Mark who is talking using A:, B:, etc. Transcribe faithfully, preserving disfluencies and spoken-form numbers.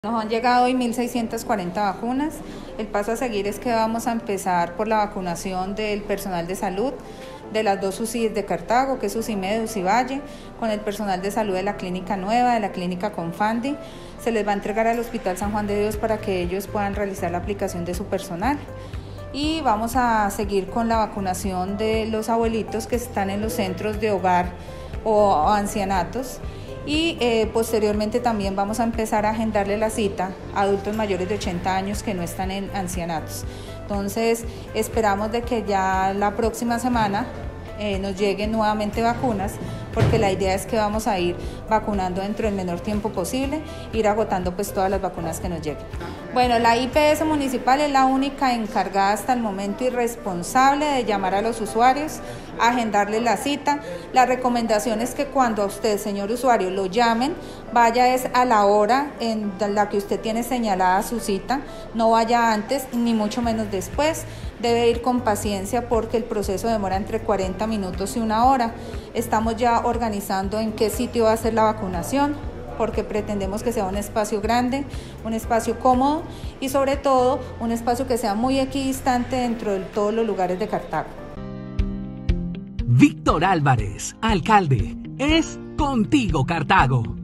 A: Nos han llegado hoy mil seiscientas cuarenta vacunas. El paso a seguir es que vamos a empezar por la vacunación del personal de salud de las dos U C Is de Cartago, que es UCIMED, UCIValle, con el personal de salud de la Clínica Nueva, de la Clínica Confandi. Se les va a entregar al Hospital San Juan de Dios para que ellos puedan realizar la aplicación de su personal. Y vamos a seguir con la vacunación de los abuelitos que están en los centros de hogar o ancianatos. Y eh, posteriormente también vamos a empezar a agendarle la cita a adultos mayores de ochenta años que no están en ancianatos. Entonces esperamos de que ya la próxima semana eh, nos lleguen nuevamente vacunas, porque la idea es que vamos a ir vacunando dentro del menor tiempo posible, ir agotando pues todas las vacunas que nos lleguen. Bueno, la I P S municipal es la única encargada hasta el momento y responsable de llamar a los usuarios, agendarles la cita. La recomendación es que cuando a usted, señor usuario, lo llamen, vaya es a la hora en la que usted tiene señalada su cita, no vaya antes ni mucho menos después. Debe ir con paciencia porque el proceso demora entre cuarenta minutos y una hora. Estamos ya organizando en qué sitio va a ser la vacunación, porque pretendemos que sea un espacio grande, un espacio cómodo y sobre todo un espacio que sea muy equidistante dentro de todos los lugares de Cartago.
B: Víctor Álvarez, alcalde, es Contigo Cartago.